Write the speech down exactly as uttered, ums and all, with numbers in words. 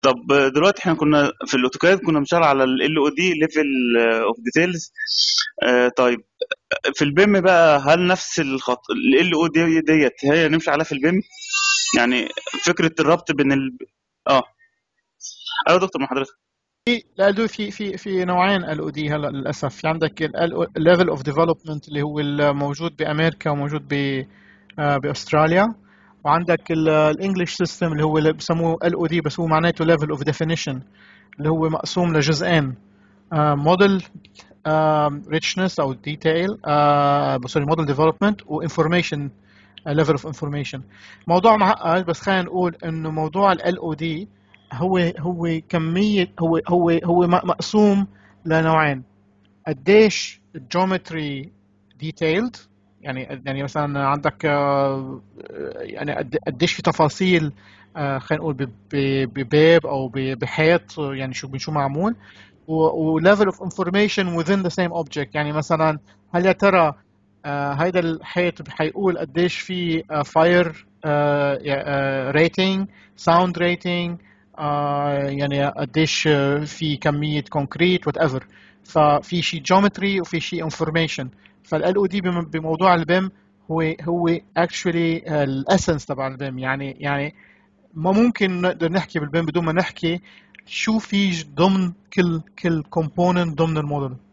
طب دلوقتي احنا كنا في الاوتوكاد كنا بنشتغل على ال او دي ليفل اوف ديتيلز. طيب في البيم بقى هل نفس الخط ال او دي ديت هي نمشي عليها في البيم؟ يعني فكره الربط بين ال اه ايوه دكتور مع حضرتك. لا دو في في في نوعين ال او دي هلا للاسف. في عندك الليفل اوف ديفلوبمنت اللي هو الموجود بامريكا وموجود ب آه، باستراليا، وعندك الانجليش سيستم اللي هو اللي بسموه ال او دي بس هو معناته ليفل اوف ديفينيشن، اللي هو مقسوم لجزئين: موديل ريتشنس او ديتيل، سوري موديل ديفلوبمنت وانفورميشن ليفل اوف انفورميشن. موضوع معقد بس خلينا نقول انه موضوع ال او دي هو هو كميه هو هو هو مقسوم لنوعين: قديش الجيومتري ديتيلد، يعني يعني مثلا عندك آه، يعني قد- قديش في تفاصيل، آه، خلينا نقول ب- ب- بباب او ب- بحيط، يعني شو شو معمول، و level of information within the same object. يعني مثلا هل يا ترى آه، هيدا الحيط حيقول قديش في فاير ريتنج، ساوند ريتنج، يعني قديش آه، في كمية كونكريت وات ايفر. ففي شيء جيومتري وفي شيء انفورميشن. فال او دي بموضوع البيم هو هو اكشولي الاسنس تبع البيم. يعني يعني ما ممكن نقدر نحكي بالبيم بدون ما نحكي شو في ضمن كل كل كومبوننت ضمن الموديل.